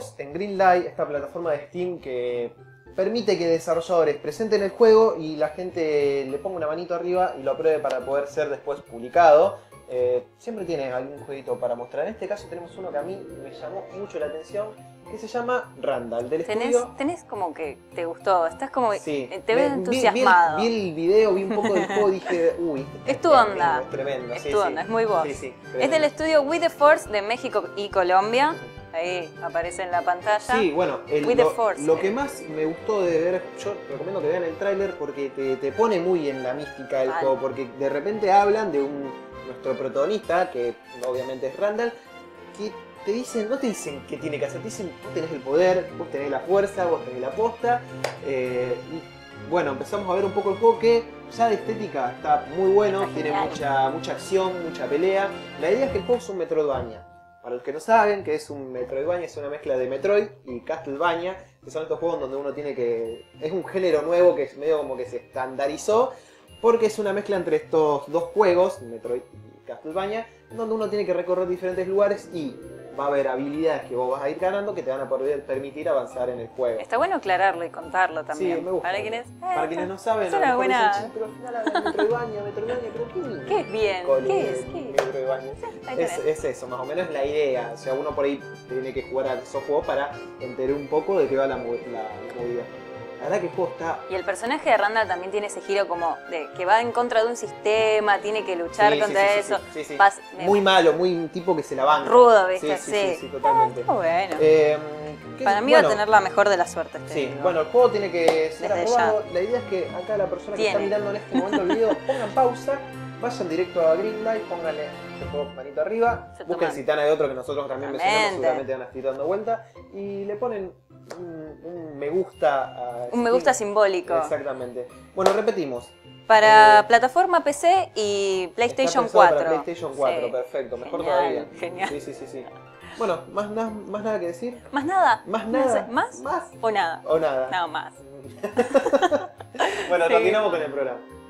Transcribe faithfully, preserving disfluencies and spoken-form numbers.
estamos en Greenlight, esta plataforma de Steam que permite que desarrolladores presenten el juego y la gente le ponga una manito arriba y lo apruebe para poder ser después publicado. Eh, siempre tiene algún jueguito para mostrar. En este caso tenemos uno que a mí me llamó mucho la atención, que se llama Randall, del tenés, estudio... Tenés como que te gustó, estás como... Sí. Te ves Vi- entusiasmado. Vi, vi, el, vi el video, vi un poco del juego y dije, uy, Es tu tremendo, onda. Es tremendo, Es sí, tu sí. onda, es muy vos. Sí, sí, Es tremendo. del estudio With the Force de México y Colombia. Ahí aparece en la pantalla. Sí, bueno, el- With the lo, Force, lo eh. que más me gustó de ver, yo recomiendo que vean el tráiler porque te, te pone muy en la mística del Vale. juego, porque de repente hablan de un nuestro protagonista, que obviamente es Randall, que te dicen, no te dicen qué tiene que hacer, te dicen, vos tenés el poder, vos tenés la fuerza, vos tenés la posta, eh, y bueno, empezamos a ver un poco el juego que ya de estética está muy bueno, Está tiene genial. mucha, mucha acción, mucha pelea. La idea es que el juego es un Metroidvania. Para los que no saben que es un Metroidvania, es una mezcla de Metroid y Castlevania, que son estos juegos donde uno tiene que... Es un género nuevo que es medio como que se estandarizó, porque es una mezcla entre estos dos juegos, Metroid y Castlevania, donde uno tiene que recorrer diferentes lugares y va a haber habilidades que vos vas a ir ganando que te van a poder permitir avanzar en el juego. Está bueno aclararlo y contarlo también. Sí, me gusta. Para quienes, Para quienes no saben, es a lo una mejor buena- dicen, "Che, pero al final hablan de Metroidvania, Metroidvania, pero ¿qué, ¿Qué es bien? Cole, ¿Qué es? ¿Qué es? Metroidvania?". Ahí Es, tenés. es eso, más o menos la idea. O sea, uno por ahí tiene que jugar a esos juegos para entender un poco de qué va la, mo- la, la movida. La verdad que el juego está... Y el personaje de Randall también tiene ese giro como de que va en contra de un sistema, tiene que luchar Sí, sí, contra sí, sí, eso. sí, sí. Pas- me- Muy malo, muy un tipo que se la banca. Rudo, ¿viste? Sí, sí, sí, Sí. sí, totalmente. Está bueno. Eh, ¿qué- Para mí bueno, va a tener la mejor de la suerte este Sí, digo. bueno, el juego tiene que ser Desde aprobado. La idea es que acá la persona que está Tiene. mirando en este momento el video pongan pausa, vayan directo a Greenlight, pónganle este juego manito arriba, Se busquen toman. si hay otro que nosotros también mencionamos, Totalmente. seguramente van a estar dando vuelta, y le ponen un, un me gusta a Un me Steam. gusta simbólico. Exactamente. Bueno, repetimos. Para Eh, plataforma P C y Está PlayStation pensado cuatro. Para PlayStation cuatro, Sí. perfecto, mejor Genial, todavía. genial. Sí, sí, sí, sí. Bueno, más, na- más nada que decir. ¿Más nada? Más No nada. sé, ¿Más? Más. ¿O nada? O nada. No, más. Bueno, Sí. continuamos con el programa.